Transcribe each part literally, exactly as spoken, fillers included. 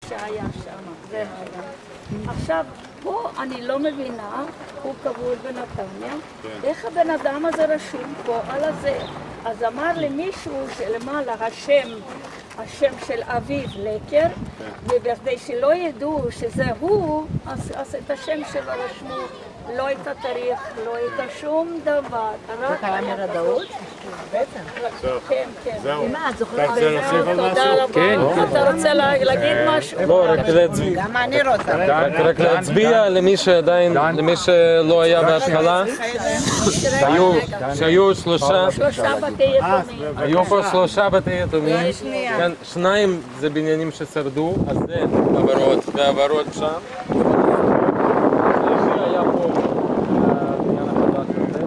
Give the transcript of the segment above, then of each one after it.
שהיה שם, זה היה. עכשיו, פה אני לא מבינה, הוא קבור בנתניה, איך הבן אדם הזה רשום פה על הזה? אז אמר לי מישהו שלמעלה השם, השם של אביו לקר, ובכדי שלא ידעו שזה הוא, אז, אז את השם שלו רשמו, לא את התאריך, לא את שום דבר. זה קרה מרדאות? בעצם. כן, כן. זהו. אמא, את זוכרת? אתה רוצה להוסיף על משהו? כן. אתה רוצה להגיד משהו? לא, רק להצביע. גם אני רוצה. רק להצביע למי שעדיין, למי שלא היה בהתחלה. שהיו שלושה, שלושה בתי יתומים. היו פה שלושה בתי יתומים. שניים זה בניינים ששרדו, אז זה עברות ועברות שם. היה פה בניין החדש הזה.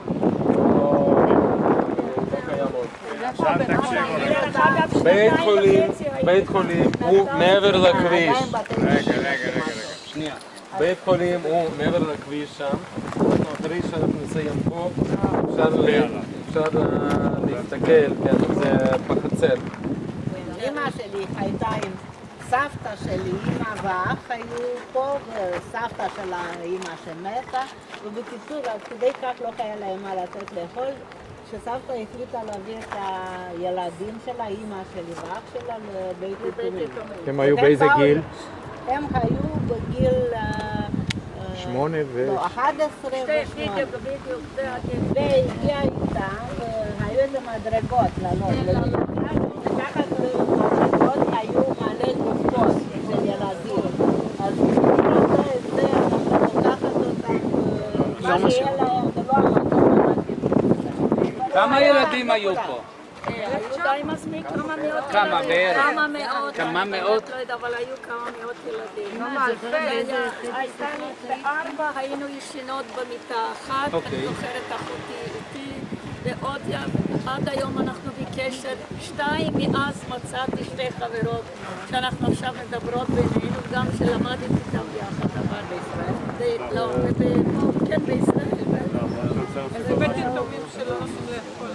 בית חולים, בית חולים הוא מעבר לכביש. רגע, רגע, רגע. שנייה. בית חולים הוא מעבר לכביש שם. אנחנו אחרי שאנחנו נסיים פה, אפשר להסתכל, כן, זה בחצר. אמא שלי הייתה עם סבתא שלי, אמא ואח היו פה, וסבתא של האמא שמתה, ובקיצור, עד כדי כך לא היה להם מה לתת לאכול. כשסבתא החליטה להביא את הילדים שלה, אמא שלי ואח שלה, לבית יתומים. הם היו באיזה גיל? הם היו בגיל... שמונה ו... לא, אחד עשרה ושמונה. והגיעה איתה, והיו איזה מדרגות לעלות. מתחת למדרגות היו מלא גופות של ילדים. אז במקרה הזה, אנחנו לוקחת אותם, מה שיהיה להם, זה לא המקום המתאים. כמה ילדים היו פה? היו די מספיק, כמה מאות כמה בערך? כמה מאות. כמה מאות? לא יודע, אבל היו כמה מאות ילדים. הייתה לי בארבע, היינו ישנות במיטה אחת, אני זוכרת אחותי איתי, ועוד עד היום אנחנו בקשר. שתיים, מאז מצאתי שתי חברות שאנחנו עכשיו מדברות בינינו, גם שלמדתי איתם ביחד, אבל בישראל. לא, כן, בישראל. זה בית יתומים שלא נותנים לאכול.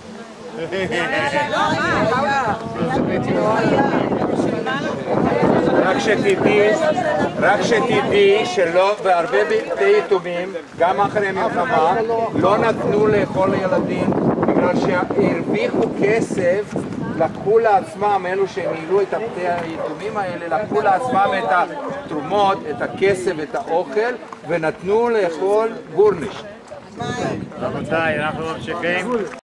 רק שתדעי, רק שתדעי שלא, בהרבה בתי יתומים, גם אחרי המלחמה, לא נתנו לאכול לילדים בגלל שהרוויחו כסף, לקחו לעצמם, אלו שהם העלו את בתי היתומים האלה, לקחו לעצמם את התרומות, את הכסף, את האוכל, ונתנו לאכול גורניש. רבותיי, אנחנו ממשיכים.